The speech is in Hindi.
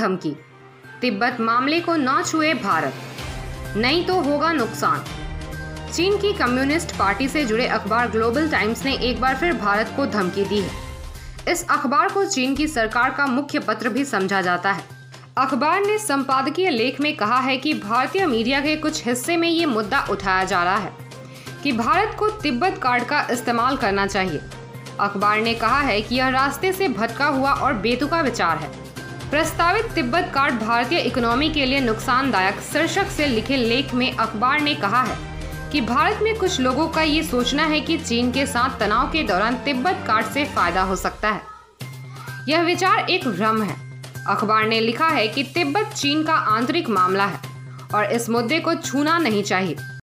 धमकी, तिब्बत मामले को न छुए भारत, नहीं तो होगा नुकसान। चीन की कम्युनिस्ट पार्टी से जुड़े अखबार ग्लोबल टाइम्स ने एक बार फिर भारत को धमकी दी है। इस अखबार को चीन की सरकार का मुख्य पत्र भी समझा जाता है। अखबार ने संपादकीय लेख में कहा है कि भारतीय मीडिया के कुछ हिस्से में ये मुद्दा उठाया जा रहा है कि भारत को तिब्बत कार्ड का इस्तेमाल करना चाहिए। अखबार ने कहा है कि यह रास्ते से भटका हुआ और बेतुका विचार है। प्रस्तावित तिब्बत कार्ड भारतीय इकोनॉमी के लिए नुकसानदायक शीर्षक से लिखे लेख में अखबार ने कहा है कि भारत में कुछ लोगों का ये सोचना है कि चीन के साथ तनाव के दौरान तिब्बत कार्ड से फायदा हो सकता है। यह विचार एक भ्रम है। अखबार ने लिखा है कि तिब्बत चीन का आंतरिक मामला है और इस मुद्दे को छूना नहीं चाहिए।